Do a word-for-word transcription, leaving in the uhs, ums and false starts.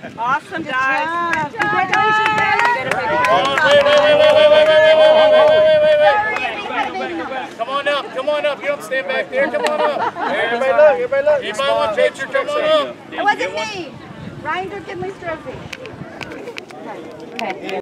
Awesome, guys. Congratulations, guys. Wait, wait, wait, wait, wait, wait, wait, wait, wait, wait, wait, wait, wait. Come on up, come on up. You don't stand back there. Come on up. Everybody look, everybody look. Anybody want a picture? Come on up. It wasn't me. Ryan took Kinley's trophy. Okay.